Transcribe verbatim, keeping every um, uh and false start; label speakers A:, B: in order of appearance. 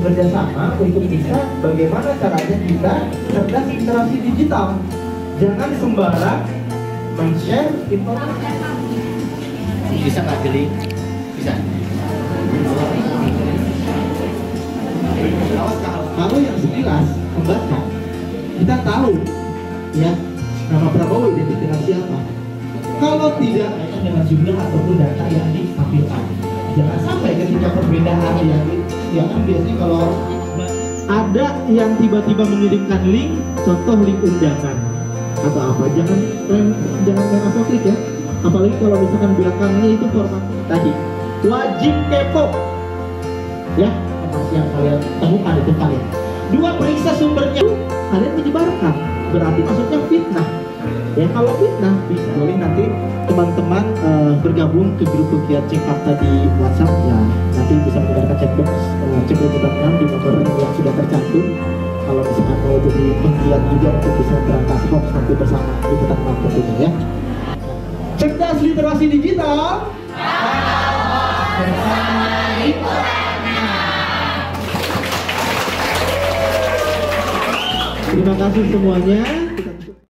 A: bekerja sama untuk bisa bagaimana caranya kita cerdas literasi digital. Jangan sembarang men-share informasi.
B: Bisa nggak Geli? Bisa.
A: Kalau yang sekilas membaca, kita tahu ya nama Prabowo identik siapa. Kalau tidak kaitan dengan jumlah ataupun data yang ditampilkan, jangan sampai ketika perbedaan yang yang kan biasanya kalau ada yang tiba-tiba mengirimkan link, contoh link undangan atau apa, jangan jangan main asal klik ya. Apalagi kalau misalkan belakangnya itu format tadi wajib kepo ya, informasi yang kalian temukan itu kalian. Dua, periksa sumbernya. Kalian menyebarkan, berarti maksudnya fitnah. Ya kalau fitnah bisa boleh nanti teman-teman uh, bergabung ke grup pegiat cek fakta di WhatsApp ya. Nanti bisa menggunakan chatbox uh, cek liputan enam di nomor yang sudah tercantum. Kalau misalkan mau jadi penggiat juga untuk bisa berantas hoax nanti bersama liputan enam tentunya ya. Cerdas literasi digital. Bersama liputan enam. Terima kasih semuanya.